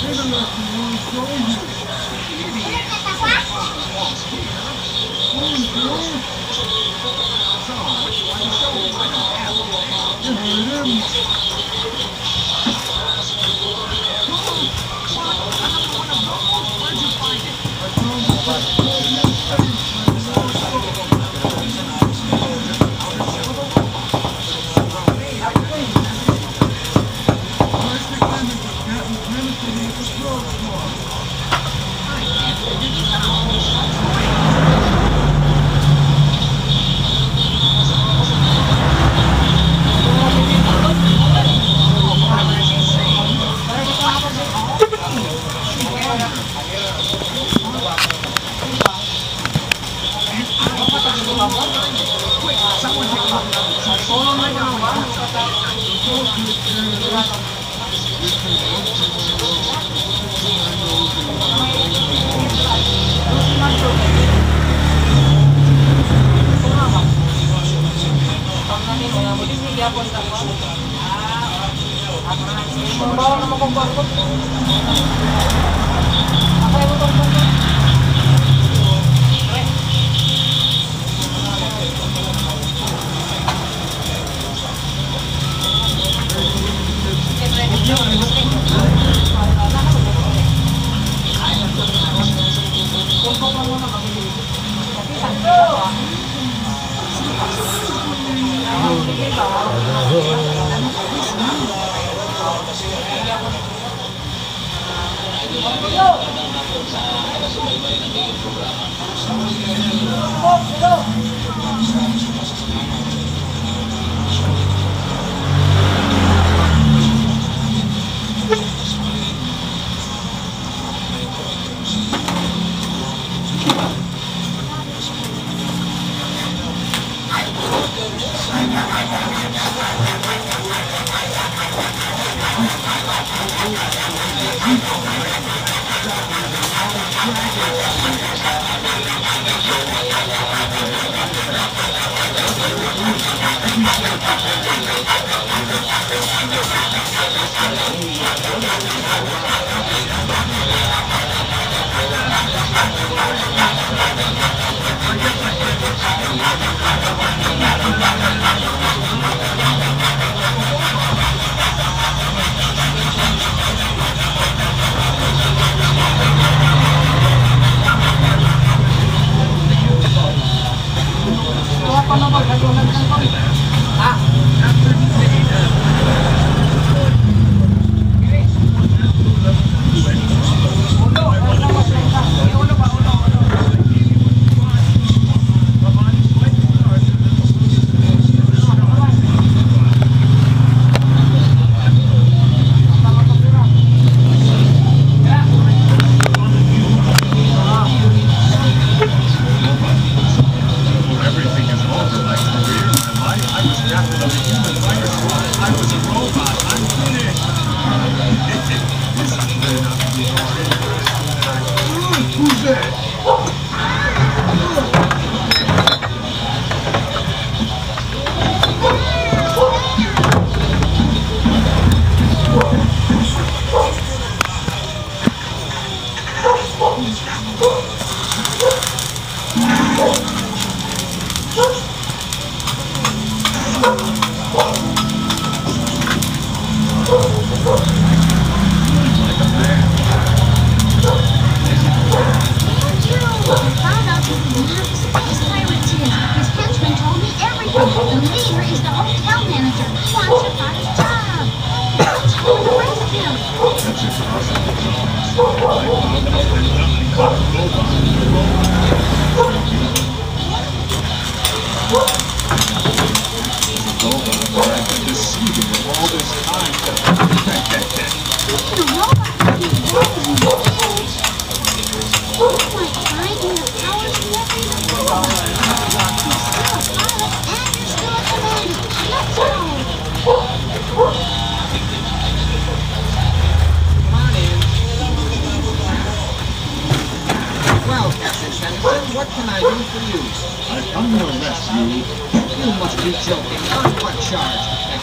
What can I do for you? I've come to arrest you. You must be joking. On what charge, Detective?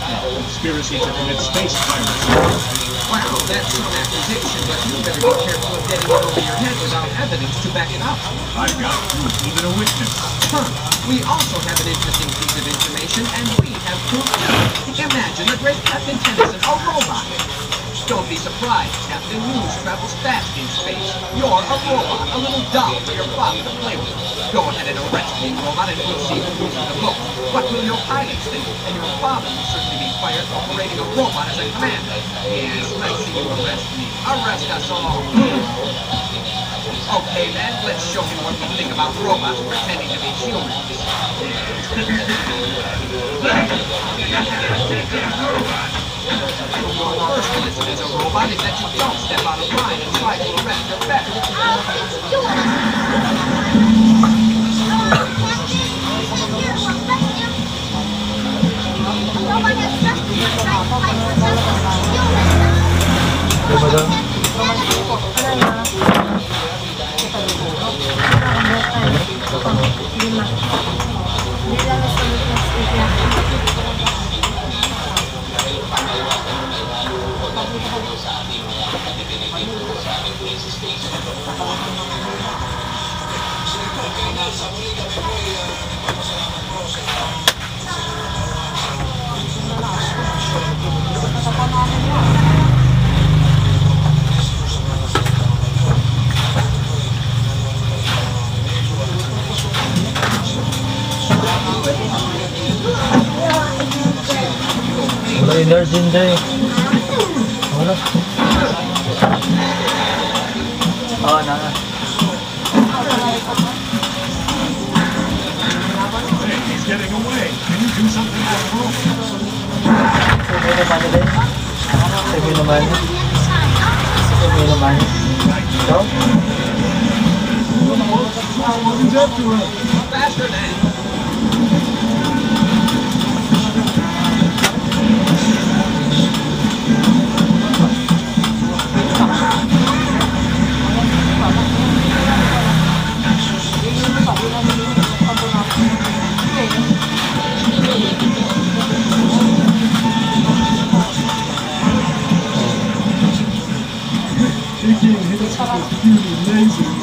Conspiracy to commit space piracy. Wow, that's some accusation, but you better be careful of getting it over your head without evidence to back it up. I've got proof, even a witness. Huh. We also have an interesting piece of information, and we have proof too. Imagine the great Captain Tennyson, a robot. Don't be surprised, Captain News travels fast in space. You're a robot, a little doll for your father to play with. Go ahead and arrest me, robot, and we'll see who uses the boat. What will your pilots think? And your father will certainly be fired for operating a robot as a commander. Yes, let's see you arrest me. Arrest us all. Okay then, let's show him what we think about robots pretending to be humans. Your first lesson as a robot is that you don't step out of line and try to arrest your better. Wala energy dyan. Wala. Oo, na. Hey, he's getting away. Can you do something for him? Sabi naman nila. Sabi naman. Sabi naman. Ito? What's up to him? Faster than. Taking hits with this beauty laser.